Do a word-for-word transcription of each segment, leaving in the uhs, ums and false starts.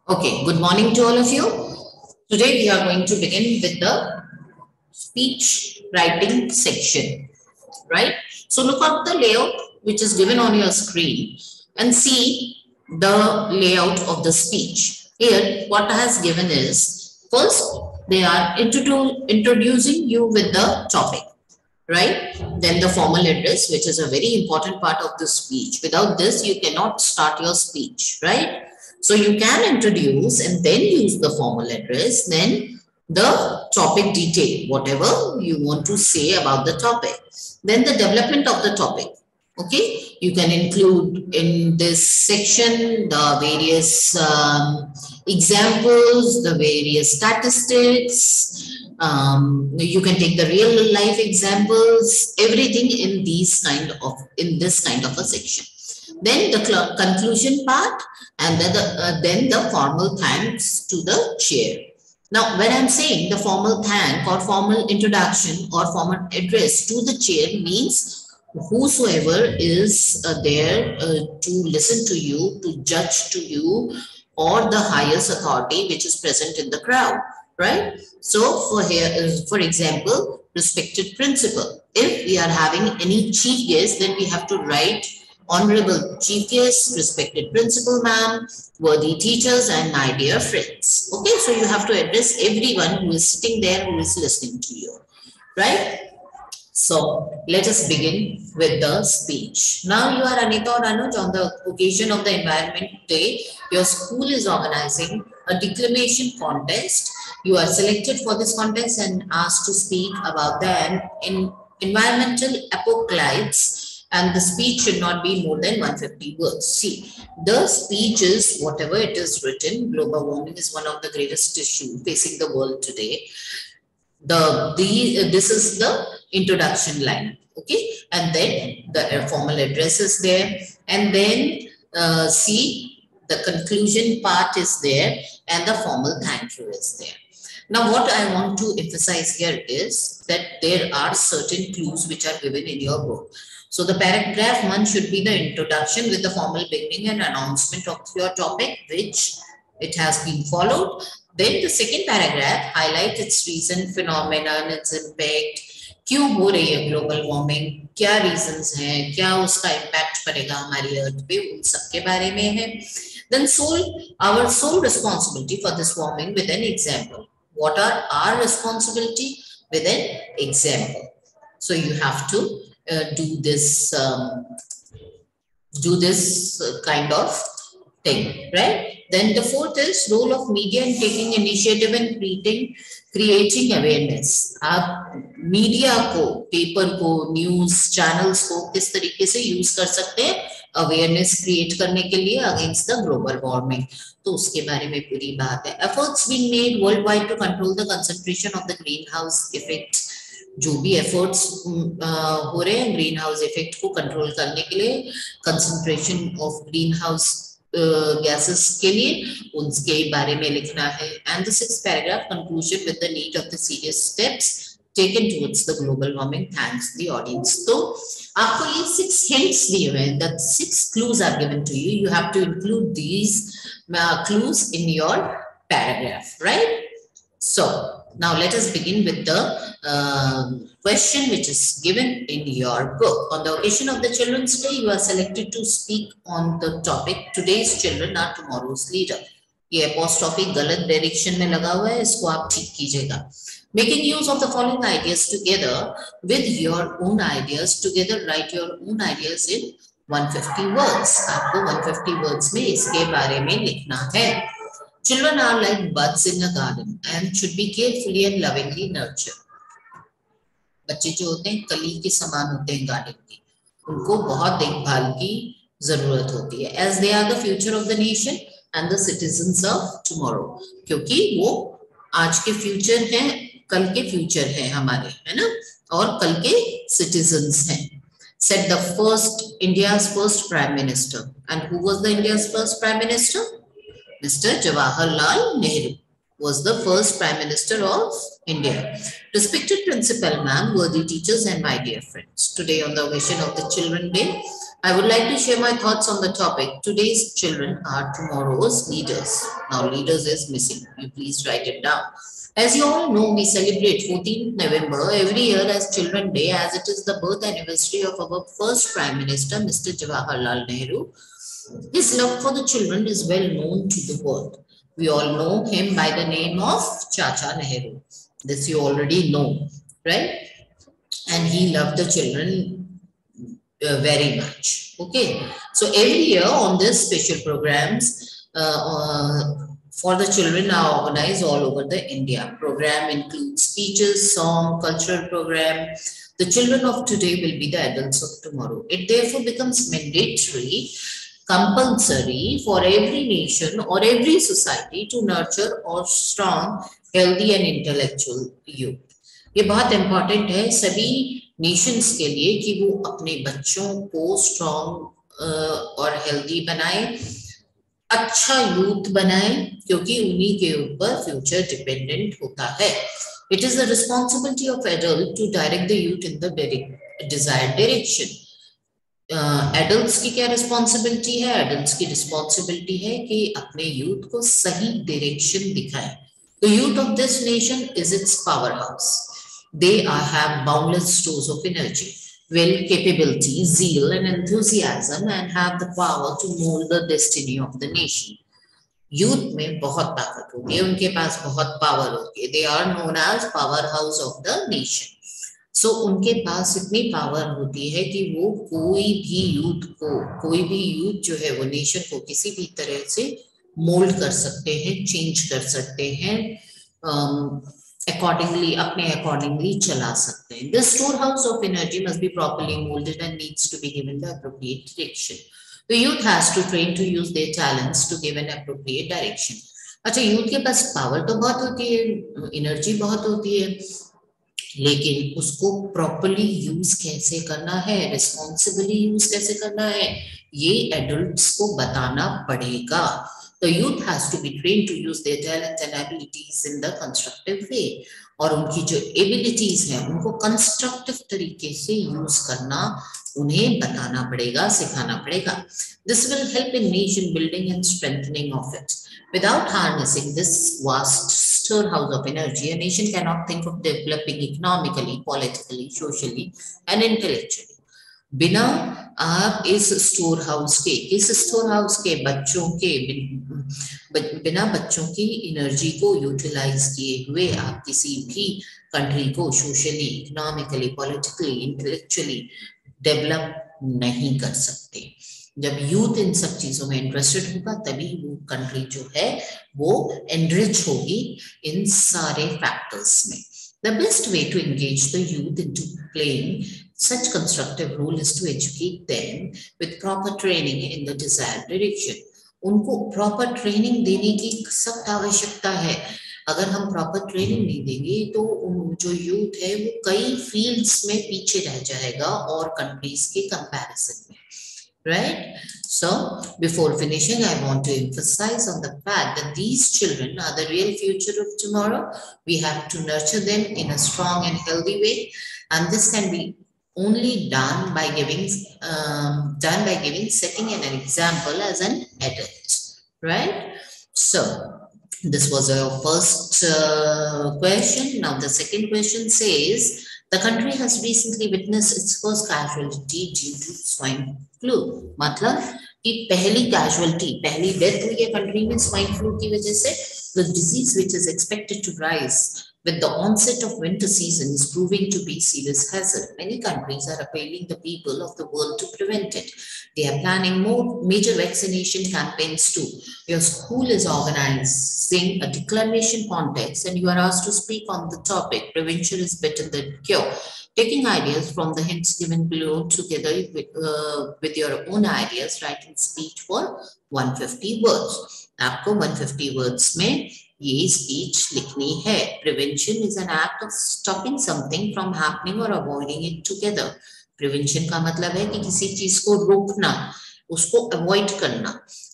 Okay, good morning to all of you. Today we are going to begin with the speech writing section, right? So look at the layout which is given on your screen and see the layout of the speech. Here, what has given is first they are introdu- introducing you with the topic, right? Then the formal address, which is a very important part of the speech. Without this, you cannot start your speech, right? So you can introduce and then use the formal address, then the topic detail, whatever you want to say about the topic. Then the development of the topic. Okay, you can include in this section the various um, examples, the various statistics, um, you can take the real life examples, everything in these kind of in this kind of a section. Then the conclusion part, and then the, uh, then the formal thanks to the chair. Now, when I'm saying the formal thank or formal introduction or formal address to the chair means whosoever is uh, there uh, to listen to you, to judge to you, or the highest authority which is present in the crowd, right? So for here, for example, respected principal. If we are having any chief guest, then we have to write honorable chief guest, respected principal ma'am, worthy teachers, and my dear friends. Okay, so you have to address everyone who is sitting there, who is listening to you, right? So let us begin with the speech. Now you are Anita or Anuj on the occasion of the Environment Day. Your school is organizing a declamation contest. You are selected for this contest and asked to speak about the in environmental apocalypse, and the speech should not be more than one hundred fifty words. See, the speech is whatever it is written. Global warming is one of the greatest issues facing the world today. The, the this is the introduction line, okay, and then the formal address is there, and then uh, see the conclusion part is there, and the formal thank you is there. Now what I want to emphasize here is that there are certain clues which are given in your book. So the paragraph one should be the introduction with the formal beginning and announcement of your topic, which it has been followed. Then the second paragraph highlight its reason, phenomenon, its impact, क्यों हो रही है global warming, क्या reasons हैं, क्या उसका impact पड़ेगा हमारी अर्थ पे, उन सब के बारे में है. Then sole our sole responsibility for this warming with an example. What are our responsibility with an example? So you have to uh, do this um, do this uh, kind of thing, right? Then the fourth is role of media in taking initiative and creating creating awareness. आप media को, paper को, news channels को किस तरीके से use कर सकते हैं अवेयरनेस क्रिएट करने के लिए अगेंस्ट द ग्लोबल वार्मिंग, तो उसके बारे में पूरी बात है. Efforts being made world wide to control the concentration of the greenhouse effect. जो भी एफर्ट्स हो रहे हैं ग्रीन हाउस इफेक्ट को कंट्रोल करने के लिए, concentration of greenhouse gases के लिए, उनके बारे में लिखना है. And the sixth paragraph conclusion with the need of the serious steps taken towards the global warming. Thanks the audience. तो आपको ये six hints दिए हुए हैं, that six clues are given to you. You have to include these uh, clues in your paragraph, right? So now let us begin with the uh, question which is given in your book. On the occasion of the Children's Day, you are selected to speak on the topic today's children are tomorrow's leader. ये apostrophe गलत direction में लगा हुआ है, इसको आप ठीक कीजिएगा. Making use of the following ideas together with your own ideas, together write your own ideas in one hundred fifty words. आपको one hundred fifty words में इसके बारे में लिखना है. Children are like buds in a garden and should be carefully and lovingly nurtured. बच्चे जो होते हैं कली के समान होते हैं गार्डन की, उनको बहुत देखभाल की जरूरत होती है. As they are the future of the nation and the citizens of tomorrow. क्योंकि वो आज के फ्यूचर हैं, कल के फ्यूचर है हमारे, है ना, और कल के सिटीजन्स हैं. Said the first India's first prime minister. And who was the India's first prime minister? Mister Jawaharlal Nehru. was the first Prime Minister of India. Respected Principal Ma'am, worthy teachers and my dear friends. Today on the occasion of the Children Day, I would like to share my thoughts on the topic. Today's children are tomorrow's leaders. Now leaders is missing. You please write it down. As you all know, we celebrate fourteenth November every year as Children Day, as it is the birth anniversary of our first Prime Minister, Mister Jawaharlal Nehru. His love for the children is well known to the world. We all know him by the name of Chacha Nehru. This you already know, right? And he loved the children uh, very much. Okay. So every year on this special programs uh, uh, for the children are organized all over the India. Program includes speeches, song, cultural program. The children of today will be the adults of tomorrow. It therefore becomes mandatory, compulsory for every nation or every society to nurture or strong, healthy and intellectual youth. ये बहुत important है सभी nations के लिए कि वो अपने बच्चों को strong और healthy बनाए, अच्छा youth बनाए, क्योंकि उन्हीं के ऊपर future dependent होता है. It is the responsibility of adult to direct the youth in the desired direction. Adults uh, की क्या रिस्पॉन्सिबिलिटी है? एडल्ट्स की रिस्पॉन्सिबिलिटी है कि अपने यूथ को सही डायरेक्शन दिखाएं. The youth of this nation is its powerhouse. They are, have boundless stores of energy, will, capability, zeal and enthusiasm and have the power to mold the destiny of the nation. Youth में बहुत ताकत होती है, उनके पास बहुत power होती है. They are known as powerhouse of the nation. So so, उनके पास इतनी पावर होती है कि वो कोई भी यूथ को कोई भी यूथ जो है वो नेशन को किसी भी तरह से मोल्ड कर सकते हैं, चेंज कर सकते हैं, अकॉर्डिंगली um, अपने अकॉर्डिंगली चला सकते हैं. This storehouse of energy must be properly moulded and needs to be given the appropriate direction. The youth has to train to use their talents to give an appropriate direction. अच्छा, youth के पास power तो बहुत होती है, energy बहुत होती है, लेकिन उसको प्रॉपर्ली यूज कैसे करना है, रिस्पॉन्सिबली यूज कैसे करना है, ये एडल्ट्स को बताना पड़ेगा. The youth has to be trained to use their talents and abilities in the constructive way. और उनकी जो एबिलिटीज हैं उनको कंस्ट्रक्टिव तरीके से यूज करना उन्हें बताना पड़ेगा, सिखाना पड़ेगा. This will help in nation building and strengthening of it. Without harnessing this vast storehouse of energy, a nation cannot think of developing economically, politically, socially, and intellectually. बिना आप इस स्टोर हाउस के इस स्टोर हाउस के बच्चों के बिना बच्चों की एनर्जी को यूटिलाइज किए हुए आप किसी भी कंट्री को socially, economically, politically, intellectually develop नहीं कर सकते. जब यूथ इन सब चीजों में इंटरेस्टेड होगा तभी वो कंट्री जो है वो एनरिच होगी इन सारे फैक्टर्स में. The best way to engage the youth into playing such constructive role is to educate them with proper training in the desired direction. उनको proper training देने की सख्त आवश्यकता है. अगर हम proper training नहीं देंगे तो जो youth है वो कई fields में पीछे रह जाएगा और countries के comparison में. Right? So, before finishing, I want to emphasize on the fact that these children are the real future of tomorrow. We have to nurture them in a strong and healthy way, and this can be only done by giving, um, done by giving, setting an example as an adult. Right? So, this was our first uh, question. Now, the second question says, the country has recently witnessed its first casualty due to swine flu. मतलब कि पहली casualty, पहली death हुई है country में swine flu की वजह से. The disease, which is expected to rise with the onset of winter season, is proving to be serious hazard. Many countries are appealing the people of the world to prevent it. They are planning more major vaccination campaigns too. Your school is organizing a declamation contest and you are asked to speak on the topic, prevention is better than cure. Taking ideas from the hints given below together with, uh, with your own ideas, writing speech for one hundred fifty words. आपको one hundred fifty words में ये speech लिखनी है. Prevention is an act of stopping something from happening or avoiding it together. Prevention का मतलब है कि किसी चीज को रोकना, उसको avoid करना.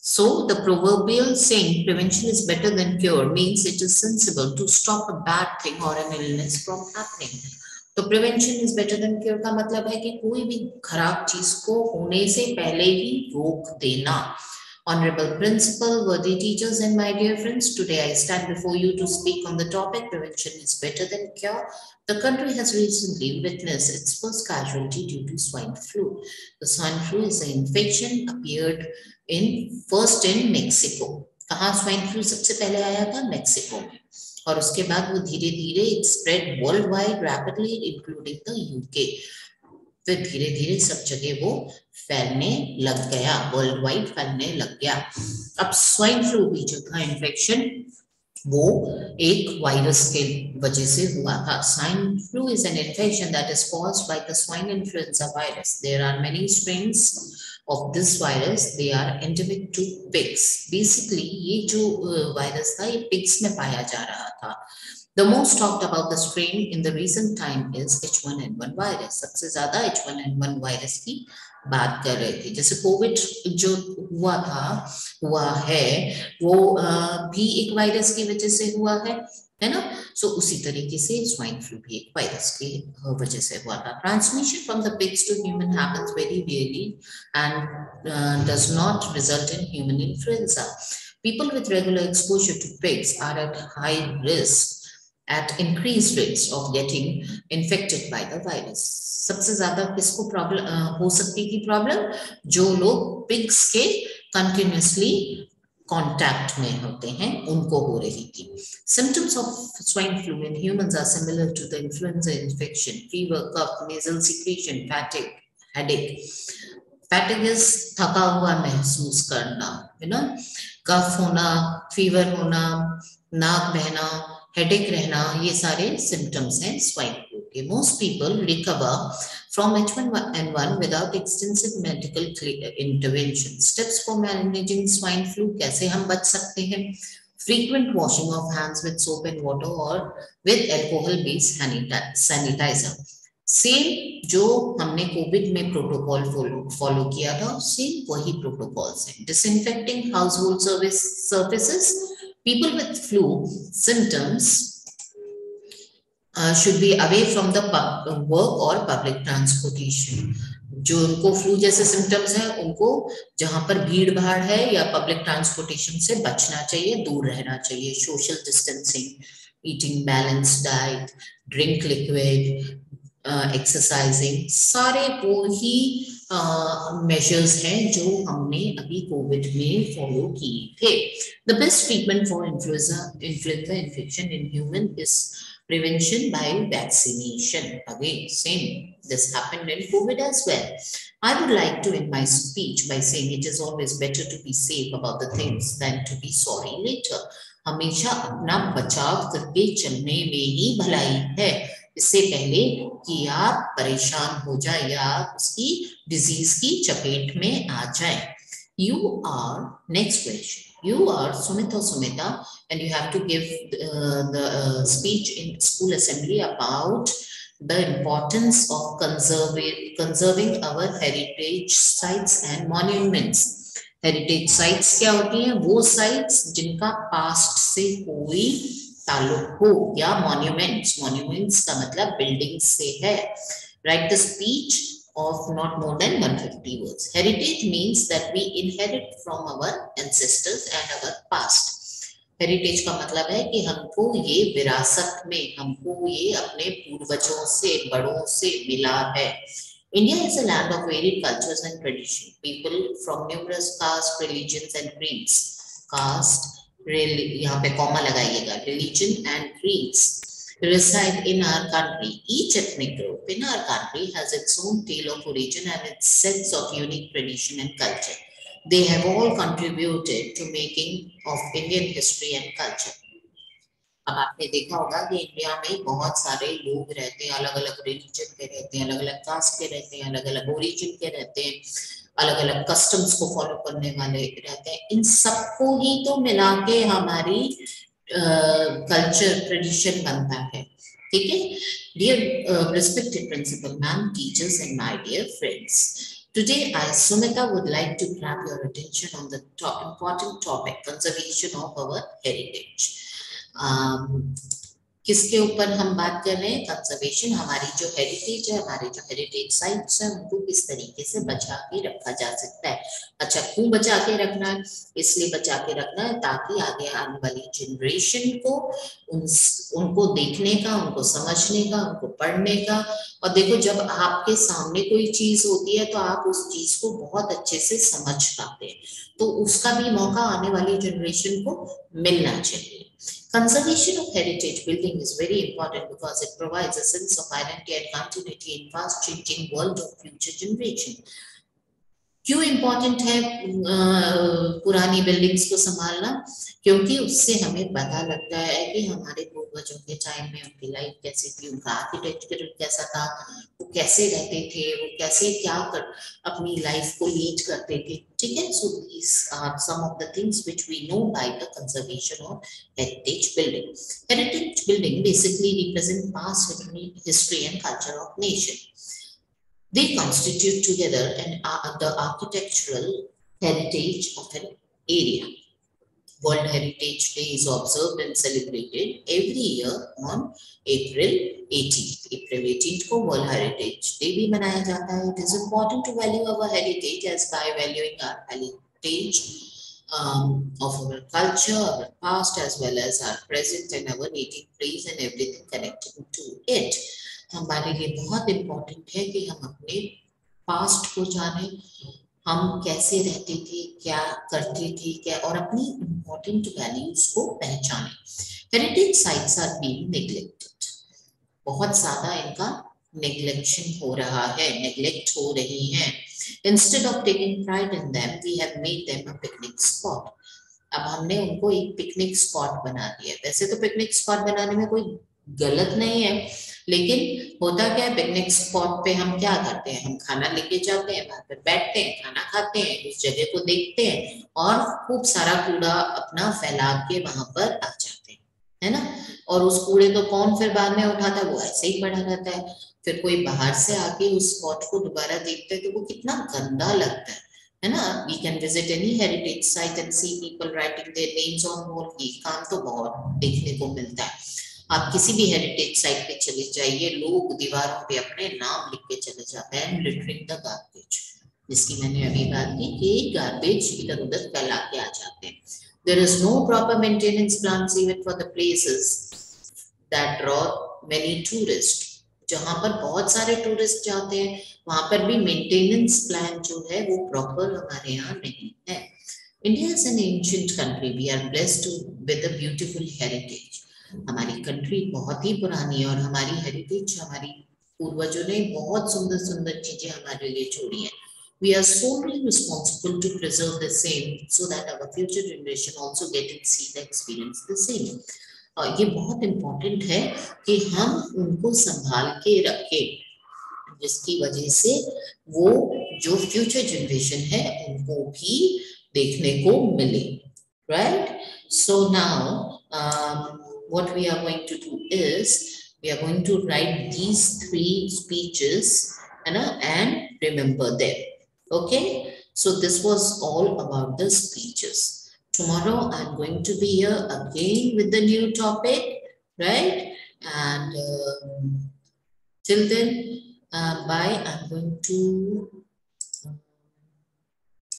So the proverbial saying prevention is better than cure means it is sensible to stop a bad thing or an illness from happening. तो prevention is better than cure का मतलब है कि कोई भी खराब चीज को होने से पहले ही रोक देना. Honorable principal, worthy teachers, and my dear friends, today I stand before you to speak on the topic prevention is better than cure. The country has recently witnessed its first casualty due to swine flu. The swine flu is an infection appeared in first in Mexico. कहाँ swine flu सबसे पहले आया था? Mexico में. और उसके बाद वो धीरे धीरे it spread worldwide rapidly, including the U K. फिर धीरे धीरे सब जगह वो फैलने लग गया, वर्ल्ड वाइड फैलने लग गया. अब स्वाइन फ्लू भी जो था इन्फेक्शन वो एक वायरस के वजह से हुआ था. Swine flu is an infection that is caused by the swine influenza virus. There are many strains of this virus. They are endemic to pigs. Basically ये जो वायरस था ये pigs में पाया जा रहा था. The most talked about the strain in the recent time is H one N one virus. सबसे ज्यादा H one N one virus की बात कर रहे थे. जैसे कोविड जो हुआ था हुआ है वो भी एक वायरस की वजह से हुआ है, है ना. सो so, उसी तरीके से स्वाइन फ्लू भी एक वायरस की वजह से हुआ था. Transmission from the pigs to human happens very rarely and does not result in human influenza. People with regular exposure to pigs are at high risk at increased rates of getting infected by the virus. सबसे ज्यादा किसको problem हो सकती थी problem? जो लोग pigs के continuously contact में होते हैं उनको हो रही थी. Symptoms of swine flu in humans are similar to the influenza infection: fever, cough, nasal secretion, fatigue, headache. Fatigue is थका हुआ महसूस करना, है ना. कफ होना, फीवर होना, नाक बहना, हेडेक रहना, ये सारे सिम्टम्स हैं स्वाइन फ्लू के. Most people recover from H one N one without extensive medical intervention. Steps for managing swine flu, कैसे हम बच सकते हैं? Frequent washing of hands with soap and water or with alcohol based sanitizer. Same जो हमने Covid में protocol follow किया था सेम वही प्रोटोकॉल्स हैं. Disinfecting household service surfaces. People with flu symptoms Uh, should be away from the work or public transportation. जो उनको flu जैसे सिम्टम्स हैं उनको जहां पर भीड़ भाड़ है या पब्लिक ट्रांसपोर्टेशन से बचना चाहिए, दूर रहना चाहिए. Social distancing, eating balanced diet, drink liquid, exercising, सारे वो ही मेजर्स हैं जो हमने अभी कोविड में फॉलो किए थे. The best treatment for influenza influenza infection in human is prevention by vaccination. Again, same. This happened in COVID as well. I would like to end my speech by saying it is always better to be safe about the things than to be sorry later. हमेशा अपना बचाव करके चलने में ही भलाई है, इससे पहले कि आप परेशान हो जाए या उसकी डिजीज की चपेट में आ जाए. You are next question. You are Sumita Sumita, and you have to give uh, the uh, speech in school assembly about the importance of conserving conserving our heritage sites and monuments. Heritage sites क्या होती हैं? वो sites जिनका past से कोई ताल्लुक हो, या monuments. Monuments का मतलब buildings से है. Write the speech of not more than one hundred fifty words. Heritage means that we inherit from our ancestors and our past. Heritage का मतलब है कि हमको ये विरासत में, हमको ये अपने पूर्वजों से, बड़ों से मिला है. India is a land of varied cultures and traditions. People from numerous castes, religions and creeds. Caste, यहाँ पे कॉमा लगाइएगा, religion and creeds reside in our country. Each ethnic group in our country has its own tale of origin and its sets of unique tradition and culture. They have all contributed to making of Indian history and culture. अब आपने देखा होगा कि India में बहुत सारे लोग रहते हैं, अलग अलग रिलीजन के रहते हैं, अलग अलग कास्ट के रहते हैं, अलग अलग ओरिजिन के रहते हैं, अलग अलग कस्टम्स को फॉलो करने वाले रहते हैं. इन सबको ही तो मिला के हमारी कल्चर uh, ट्रेडिशन बनता है. ठीक है. Dear respected principal ma'am, teachers and my dear friends, Today, I, Sumita, would like to grab your attention on the top important topic, conservation of our heritage. Um, किसके ऊपर हम बात कर रहे हैं? कंजर्वेशन, हमारी जो हेरिटेज है, हमारे जो हेरिटेज साइट्स हैं, उनको किस तरीके से बचा के रखा जा सकता है। अच्छा, क्यों बचा के रखना है? इसलिए बचा के रखना है ताकि आगे आने वाली जनरेशन को उन उनको देखने का, उनको समझने का, उनको पढ़ने का। और देखो, जब आपके सामने कोई चीज होती है तो आप उस चीज को बहुत अच्छे से समझ पाते हैं, तो उसका भी मौका आने वाली जनरेशन को मिलना चाहिए। Conservation of heritage building is very important because it provides a sense of identity and continuity in fast changing world of future generation. क्यों इम्पोर्टेंट है पुरानी बिल्डिंग्स को संभालना? क्योंकि उससे हमें पता लगता है कि हमारे पूर्वजों के टाइम में उनकी लाइफ कैसी थी, उनका आर्किटेक्चर कैसा था, वो कैसे रहते थे, वो कैसे क्या कर अपनी लाइफ को लीड करते थे। ठीक है, so these are some of the things which we know by the conservation of heritage building. Heritage building basically represent past history and culture of nation. They constitute together an, uh, the architectural heritage of an area. World Heritage Day is observed and celebrated every year on April eighteenth. April eighteenth को World Heritage Day भी मनाया जाता है. It is important to value our heritage, as by valuing our heritage um, of our culture, our past, as well as our present and our native place and everything connected to it. हमारे लिए बहुत important है कि हम अपने past को जाने, हम कैसे रहते थे, क्या करते थे, क्या, और अपनी इम्पोर्टेंट वैल्यूज को पहचाने. Heritage sites are being neglected. बहुत ज्यादा इनका नेग्लेक्शन हो रहा है, नेग्लेक्ट हो रही हैं. Instead of taking pride in them, we have made them a picnic spot. अब हमने उनको एक पिकनिक स्पॉट बना दिया. वैसे तो पिकनिक स्पॉट बनाने में कोई गलत नहीं है, लेकिन होता क्या है, पिकनिक स्पॉट पे हम क्या करते हैं, हम खाना लेके जाते हैं, वहां पर बैठते हैं, खाना खाते हैं, उस जगह को देखते हैं और खूब सारा कूड़ा अपना फैला के वहां पर आ जाते हैं, है ना. और उस कूड़े को कौन फिर बाद में उठाता है? वो ऐसे ही पड़ा रहता है. फिर कोई बाहर से आके उस स्पॉट को दोबारा देखता है तो वो कितना गंदा लगता है, है ना. We can visit any heritage site and see people writing their names on wall. ये काम तो बहुत देखने को मिलता है. आप किसी भी हेरिटेज साइट पे चले जाइए, लोग दीवारों पे अपने नाम लिख के चले जाते हैं, लिटरिंग द गार्बेज, जिसकी मैंने अभी बात की कि गार्बेज इधर उधर फैला के आ जाते हैं. There is no proper maintenance plans even for the places that draw many tourist. जहां पर बहुत सारे टूरिस्ट जाते हैं वहां पर भी मेंटेनेंस प्लान जो है वो प्रॉपर हमारे यहाँ नहीं है. India is an ancient country. We are blessed with a beautiful heritage. हमारी कंट्री बहुत ही पुरानी है और हमारी हेरिटेज, हमारी पूर्वजों ने बहुत सुंदर सुंदर चीजें हमारे लिए छोड़ी हैं. We are solely responsible to preserve the same so that our future generation also get and see the experience the same. और ये बहुत इम्पोर्टेंट है कि हम उनको संभाल के रखें, जिसकी वजह से वो जो फ्यूचर जनरेशन है उनको भी देखने को मिले. Right? So now um, what we are going to do is we are going to write these three speeches and, uh, and remember them. Okay, so this was all about the speeches. Tomorrow I'm going to be here again with the new topic, right? And um, till then, uh, bye. I'm going to